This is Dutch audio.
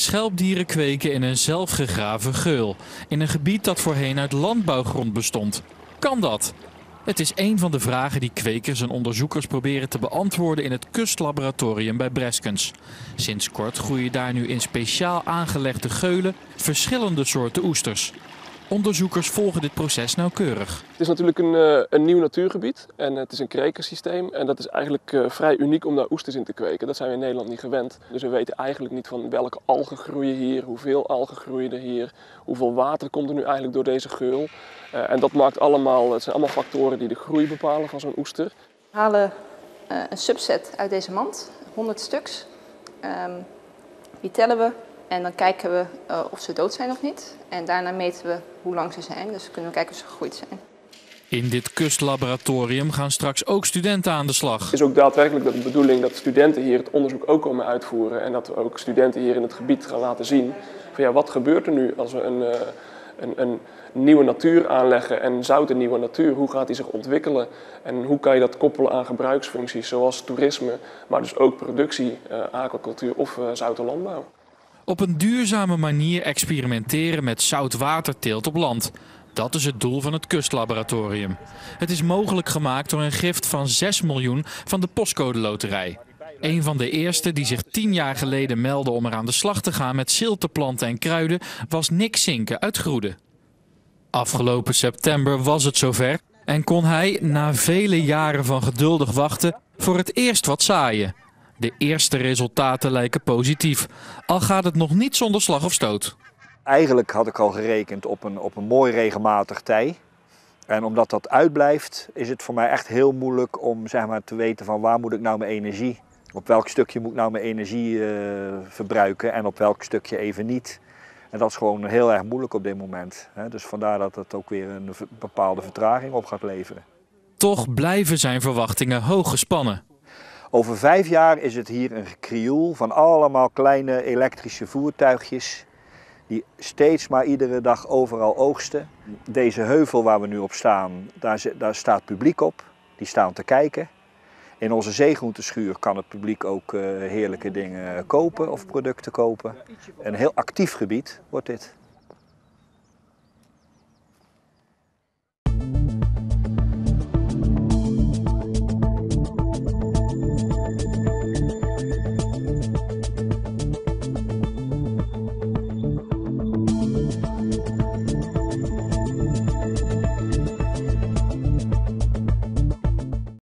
Schelpdieren kweken in een zelfgegraven geul. In een gebied dat voorheen uit landbouwgrond bestond. Kan dat? Het is een van de vragen die kwekers en onderzoekers proberen te beantwoorden in het kustlaboratorium bij Breskens. Sinds kort groeien daar nu in speciaal aangelegde geulen verschillende soorten oesters. Onderzoekers volgen dit proces nauwkeurig. Het is natuurlijk een nieuw natuurgebied en het is een krekensysteem. En dat is eigenlijk vrij uniek om daar oesters in te kweken. Dat zijn we in Nederland niet gewend. Dus we weten eigenlijk niet van welke algen groeien hier, hoeveel algen groeien er hier, hoeveel water komt er nu eigenlijk door deze geul. En dat maakt allemaal, het zijn allemaal factoren die de groei bepalen van zo'n oester. We halen een subset uit deze mand, 100 stuks. Die tellen we en dan kijken we of ze dood zijn of niet. En daarna meten we hoe lang ze zijn, dus kunnen we kijken of ze gegroeid zijn. In dit kustlaboratorium gaan straks ook studenten aan de slag. Het is ook daadwerkelijk de bedoeling dat studenten hier het onderzoek ook komen uitvoeren. En dat we ook studenten hier in het gebied gaan laten zien van ja, wat gebeurt er nu als we een nieuwe natuur aanleggen en zout een nieuwe natuur. Hoe gaat die zich ontwikkelen en hoe kan je dat koppelen aan gebruiksfuncties zoals toerisme, maar dus ook productie, aquacultuur of zoute landbouw. Op een duurzame manier experimenteren met zoutwaterteelt op land. Dat is het doel van het kustlaboratorium. Het is mogelijk gemaakt door een gift van 6 miljoen van de Postcode Loterij. Een van de eerste die zich 10 jaar geleden meldde om er aan de slag te gaan met zilteplanten en kruiden was Nick Zinke uit Groede. Afgelopen september was het zover en kon hij na vele jaren van geduldig wachten voor het eerst wat zaaien. De eerste resultaten lijken positief, al gaat het nog niet zonder slag of stoot. Eigenlijk had ik al gerekend op een mooi regelmatig tij. En omdat dat uitblijft, is het voor mij echt heel moeilijk om zeg maar, te weten van waar moet ik nou mijn energie, op welk stukje moet ik nou mijn energie verbruiken en op welk stukje even niet. En dat is gewoon heel erg moeilijk op dit moment. Dus vandaar dat het ook weer een bepaalde vertraging op gaat leveren. Toch blijven zijn verwachtingen hoog gespannen. Over 5 jaar is het hier een gekrioel van allemaal kleine elektrische voertuigjes die steeds maar iedere dag overal oogsten. Deze heuvel waar we nu op staan, daar staat publiek op. Die staan te kijken. In onze zeegroenteschuur kan het publiek ook heerlijke dingen kopen of producten kopen. Een heel actief gebied wordt dit.